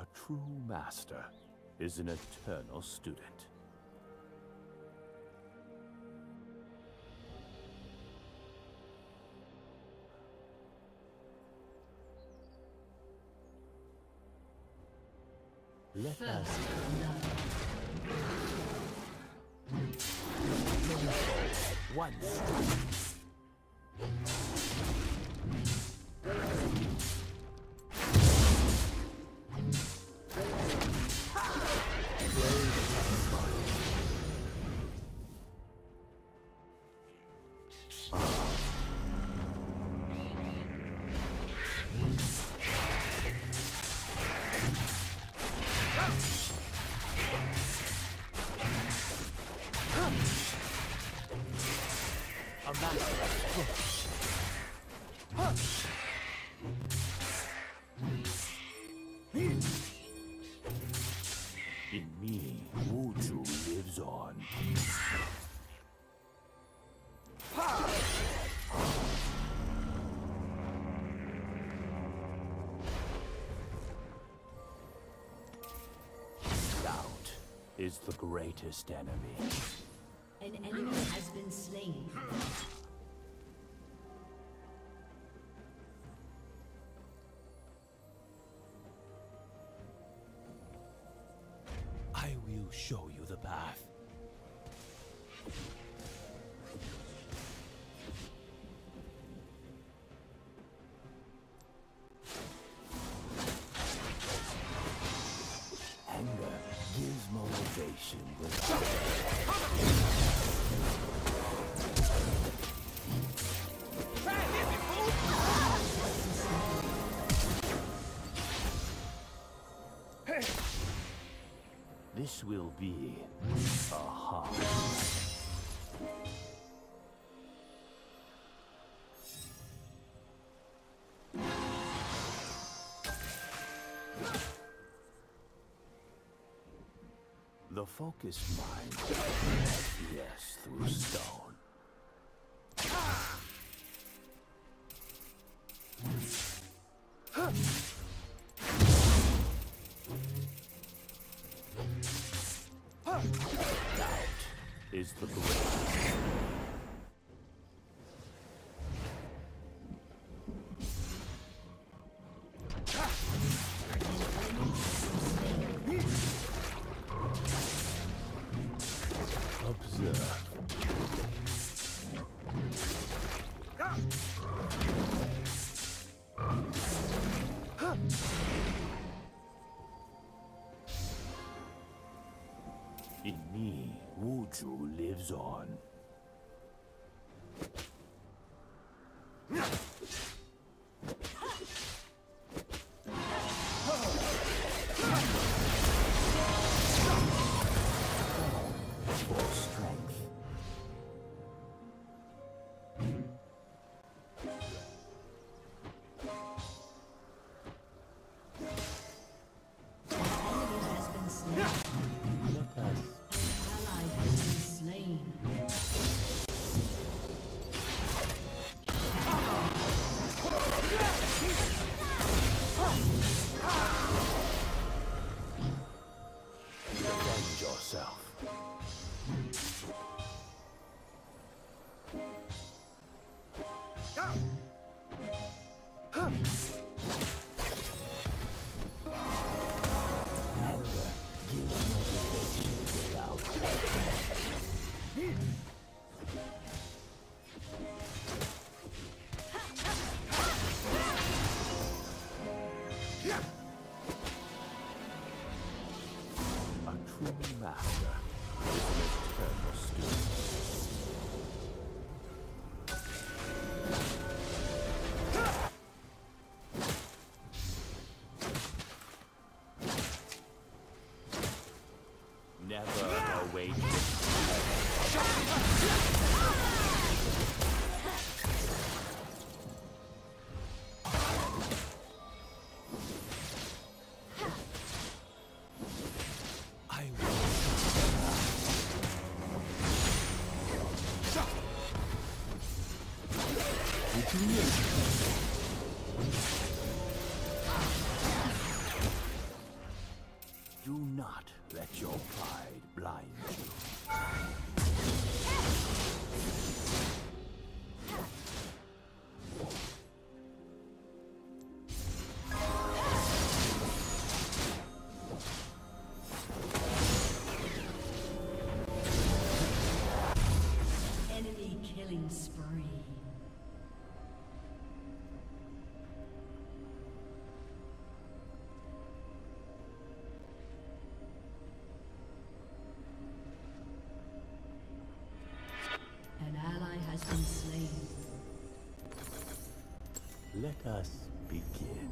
A true master is an eternal student. Let us one strike. In me, Wuju lives on. Doubt is the greatest enemy. An enemy has been slain. I will show you the path. Anger gives motivation without This will be a Hodge. The focused mind yes through stone. Doubt is the greatest. Observe. In me, Wuju lives on. For strength. Defend yourself. Anger gives motivation without A true master is an eternal student. Never await I will. Do not let your pride blind you. Enemy killing spree. An ally has been slain. Let us begin.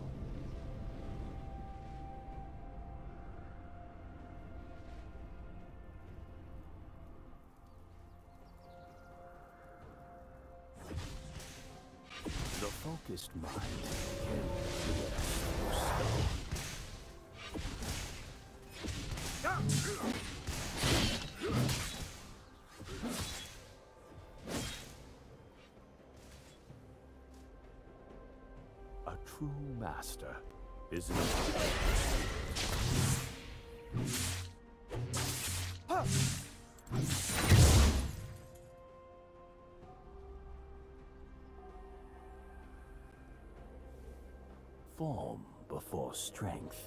The focused mind can clear a true master is an form before strength.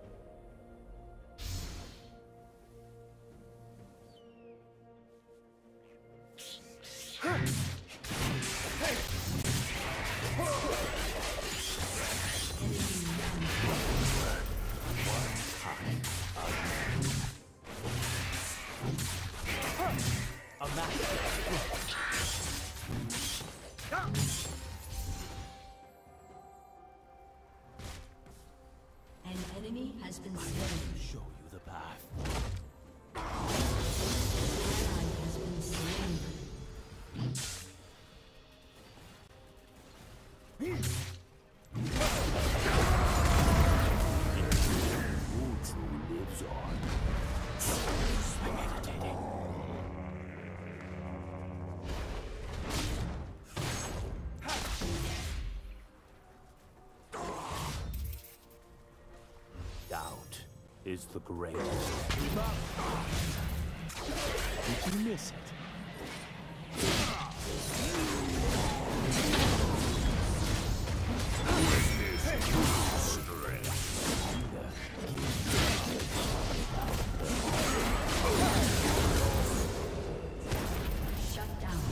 An enemy has been slain. Show you the path. An ally has been slain. Who lives on? Meditating. Doubt is the greatest. Did you miss it? Shut down.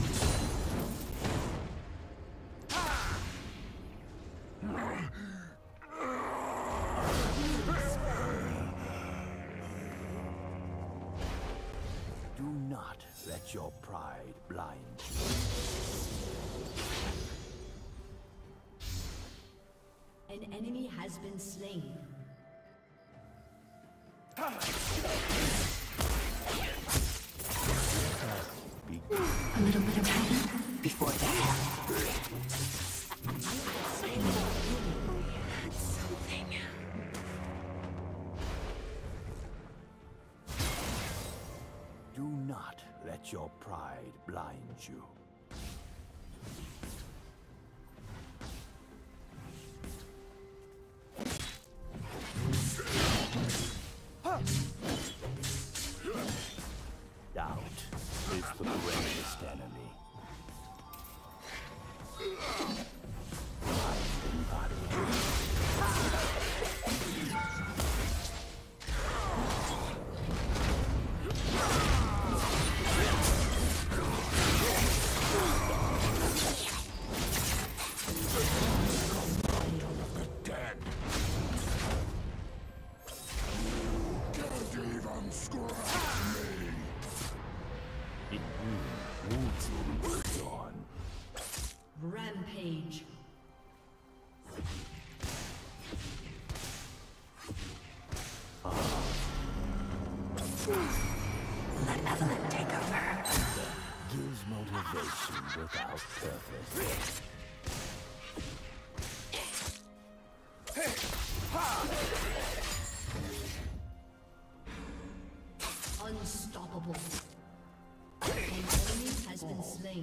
Do not let your pride blind you. An enemy has been slain. A little bit of heaven before the hell. Something. Do not let your pride blind you. Doubt is the greatest enemy. Rampage. Let Evelyn take over. Gives motivation without purpose. Unstoppable. An enemy has been slain.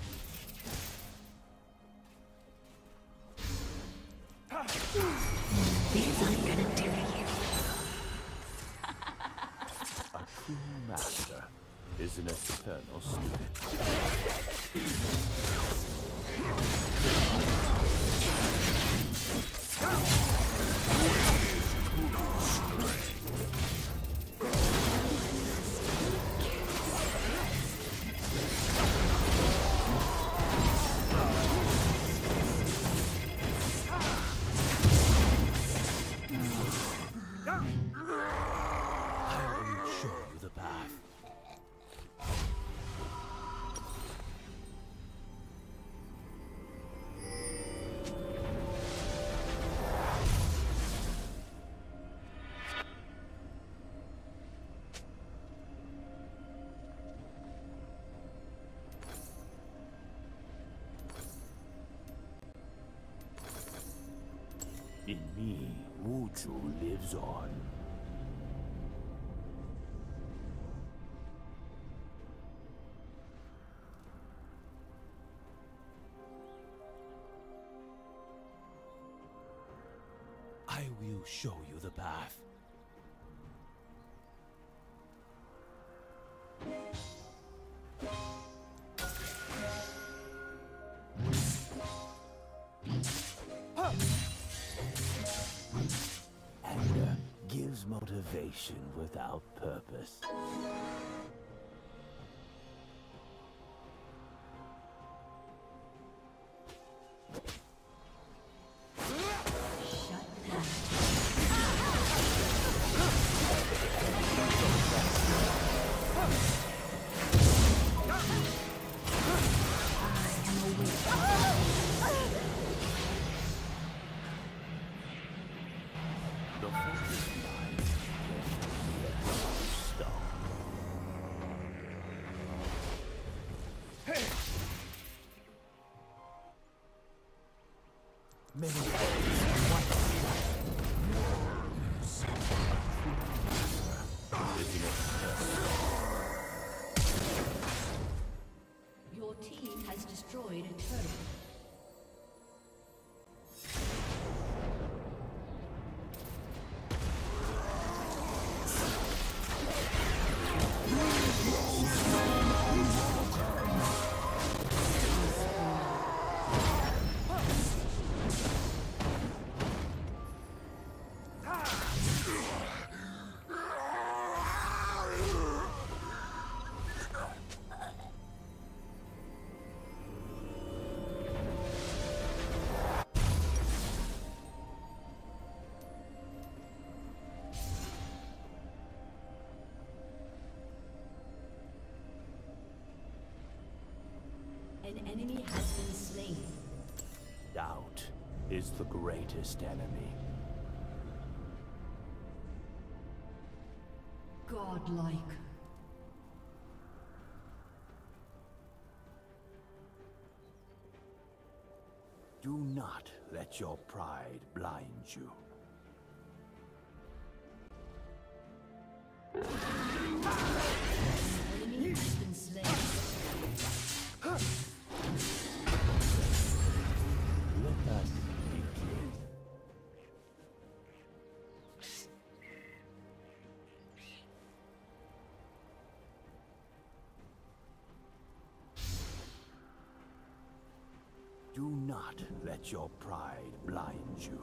Strength. is an eternal student. In me, Wuju lives on. I will show you the path. Anger gives motivation without purpose. The focus mind stop. Many Your team has destroyed a turret. An enemy has been slain. Doubt is the greatest enemy. Godlike. Do not let your pride blind you. Enemy has been slain. Let us begin. Do not let your pride blind you.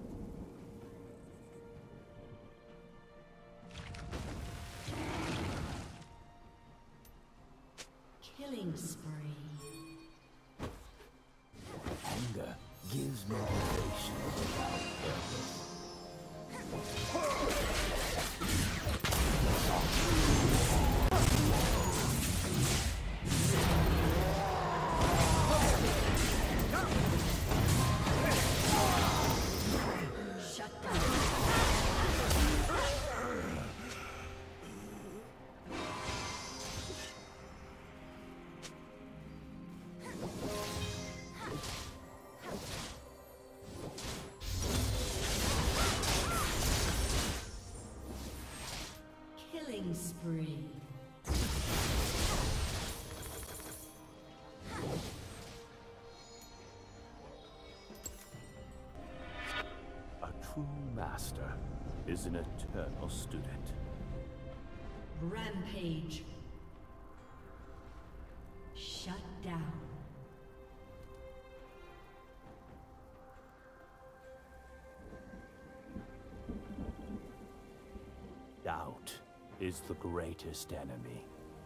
Killing spree. Anger gives motivation without purpose. Shut down. Killing spree. A true master is an eternal student. Rampage. down. Doubt is the greatest enemy.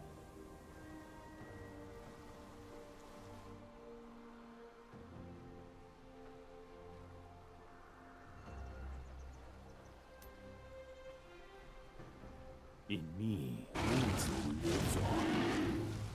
In me, reason lives on.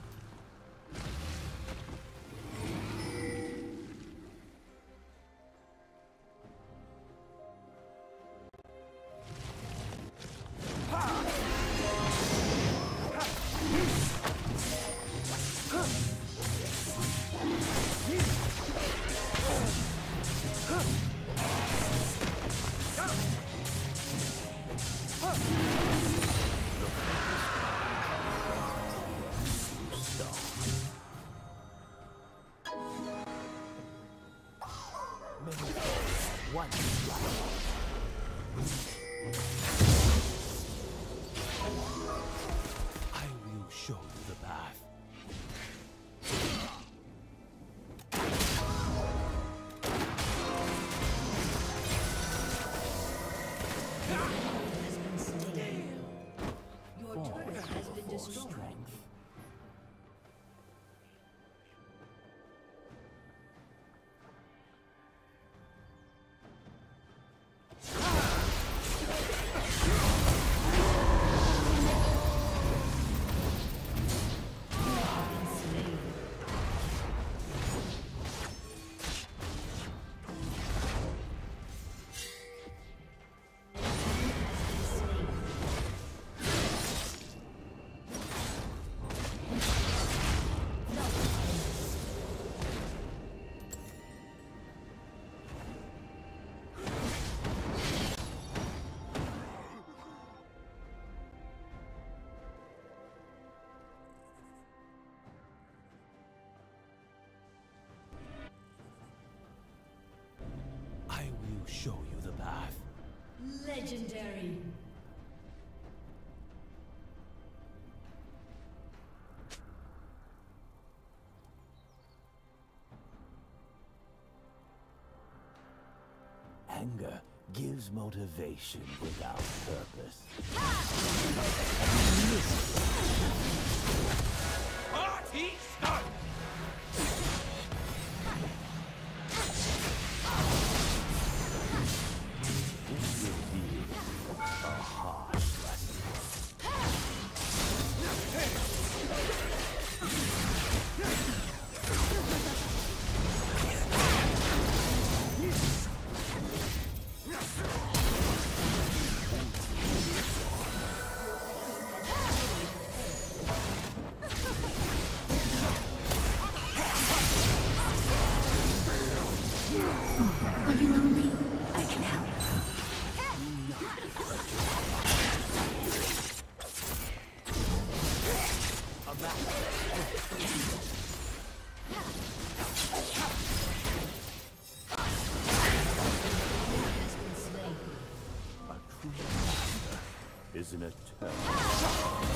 I will show you the path. Has been slain. Your turret has been destroyed. Strength. I will show you the path. Legendary. Anger gives motivation without purpose. Party start! This will be a harsh lesson. Are you lonely? I can help. A true master is an eternal.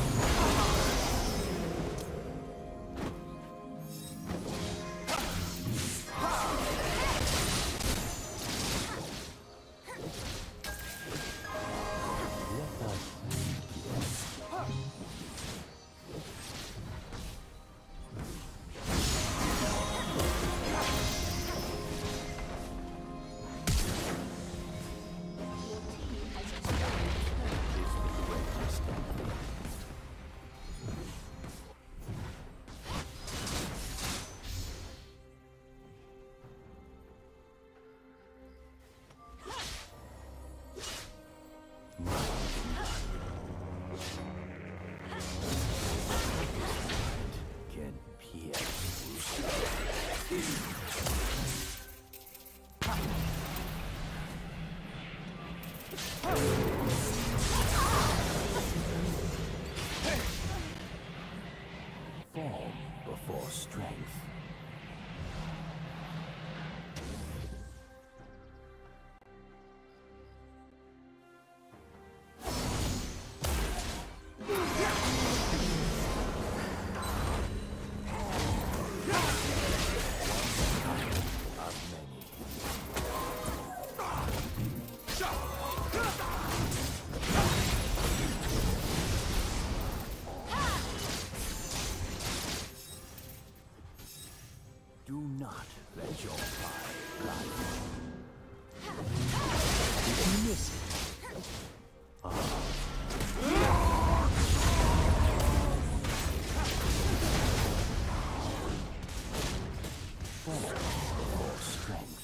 Let us is the greatest enemy. Do not let your pride blind you. Did you miss it? Fall for strength.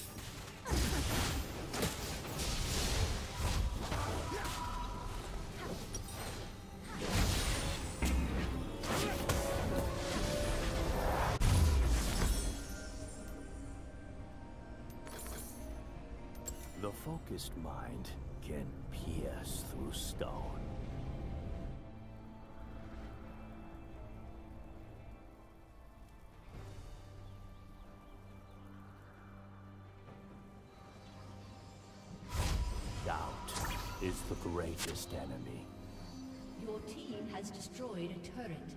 The focused mind can pierce through stone. Doubt is the greatest enemy. Your team has destroyed a turret.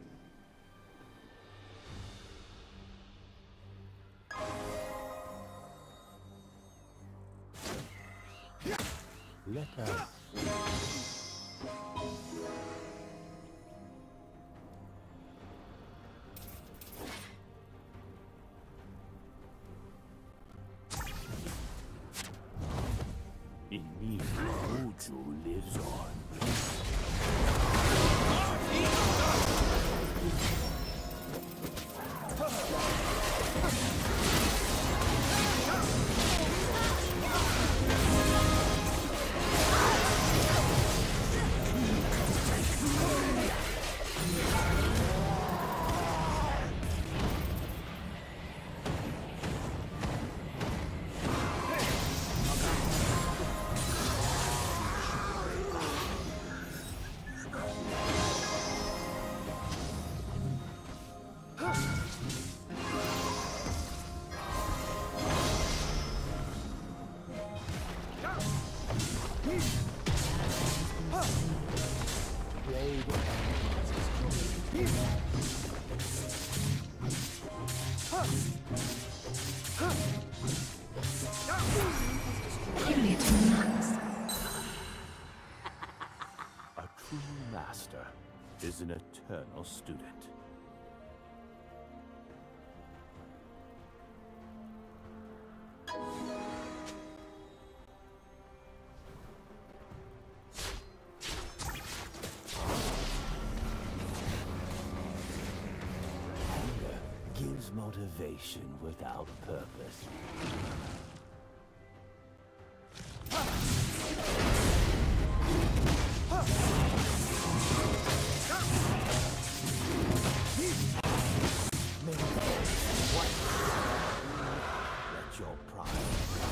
Let us. In me, Hodge lives on. A true master is an eternal student. Anger gives motivation without purpose. Let your pride.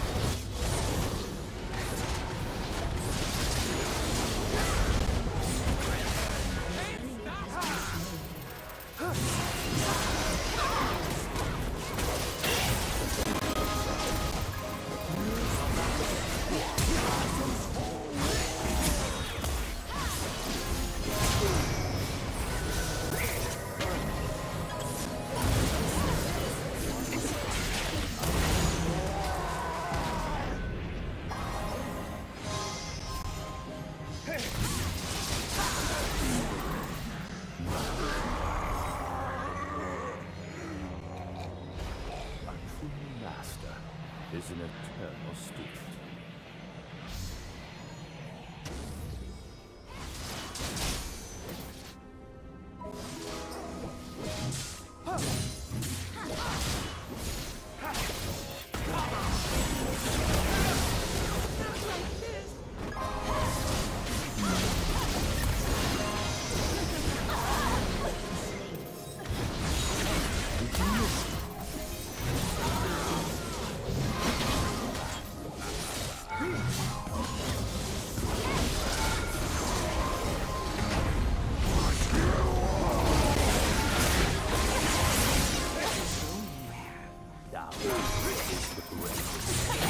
Is an eternal student.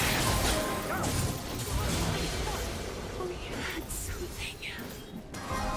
We had something.